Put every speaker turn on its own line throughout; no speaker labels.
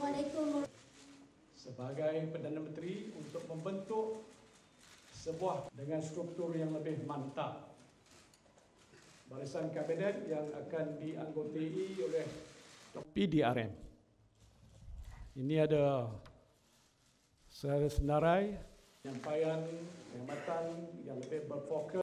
Assalamualaikum.
Sebagai Perdana Menteri untuk membentuk sebuah dengan struktur yang lebih mantap. Barisan Kabinet yang akan dianggotai oleh PDRM. Ini ada senarai penyampaian perkhidmatan yang lebih berfokus.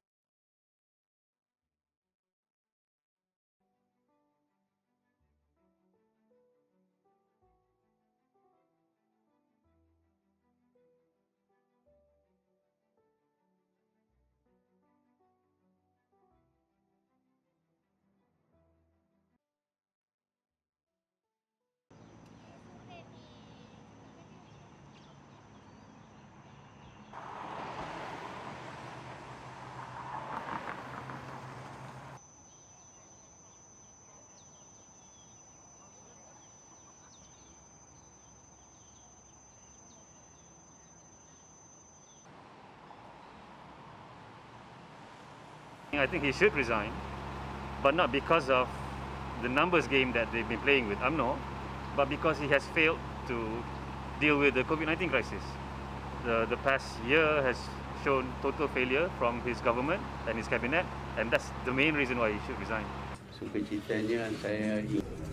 I think he should resign, but not because of the numbers game that they've been playing with UMNO, but because he has failed to deal with the COVID-19 crisis. The past year has shown total failure from his government and his cabinet, and that's the main reason why he should resign.
Sukacitanya saya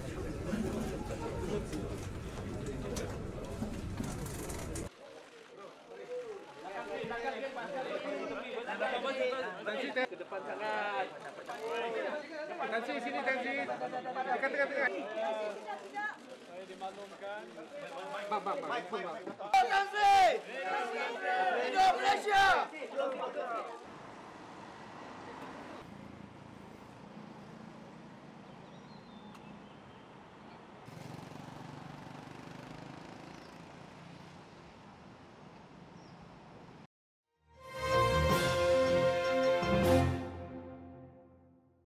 ke depan sangat. Tensi sini, tensi. Dekat tengah. Saya dimaklumkan. Bang. Tensi! Hidup Malaysia!